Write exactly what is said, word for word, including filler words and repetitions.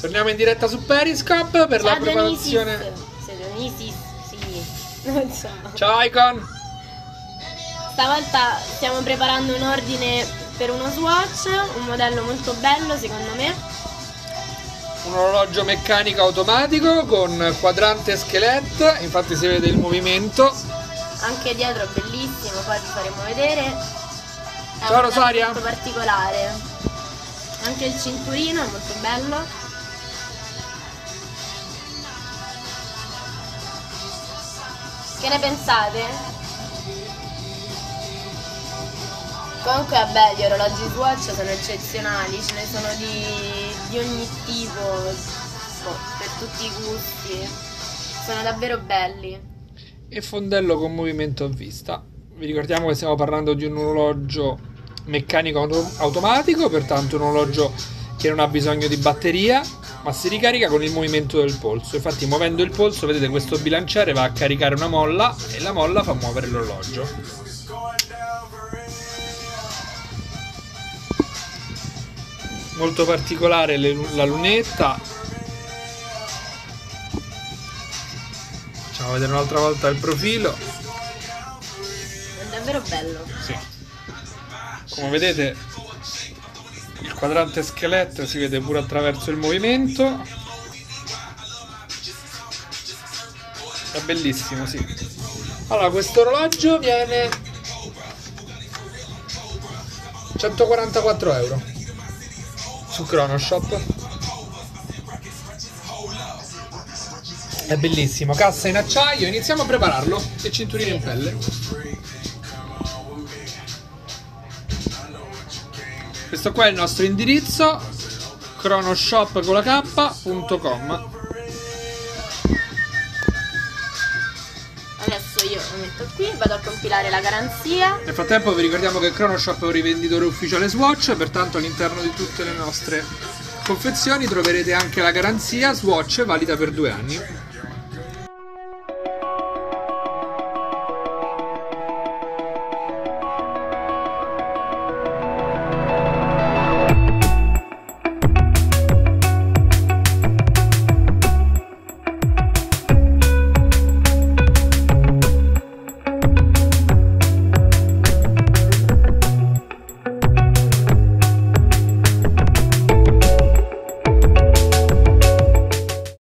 Torniamo in diretta su Periscope per la preparazione. Donisis, sì. Insomma. Ciao Icon. Stavolta stiamo preparando un ordine per uno Swatch, un modello molto bello secondo me. Un orologio meccanico automatico con quadrante skelet, infatti si vede il movimento. Anche dietro è bellissimo, poi vi faremo vedere. È Ciao un Rosaria. molto particolare. Anche il cinturino è molto bello. Che ne pensate? Comunque vabbè, gli orologi Swatch sono eccezionali, ce ne sono di, di ogni tipo, per tutti i gusti, sono davvero belli. E fondello con movimento a vista. Vi ricordiamo che stiamo parlando di un orologio meccanico auto automatico, pertanto un orologio che non ha bisogno di batteria, ma si ricarica con il movimento del polso. Infatti muovendo il polso, vedete, questo bilanciere va a caricare una molla e la molla fa muovere l'orologio. Molto particolare le, la lunetta. Facciamo vedere un'altra volta il profilo. È davvero bello. Sì. Come vedete, il quadrante skelet si vede pure attraverso il movimento. È bellissimo, sì. Allora, questo orologio viene centoquarantaquattro euro su Chronoshop. È bellissimo, cassa in acciaio. Iniziamo a prepararlo. E cinturino in pelle. Questo qua è il nostro indirizzo, chronoshop con la k punto com. Adesso io lo metto qui, vado a compilare la garanzia. Nel frattempo vi ricordiamo che Chronoshop è un rivenditore ufficiale Swatch, pertanto all'interno di tutte le nostre confezioni troverete anche la garanzia Swatch valida per due anni.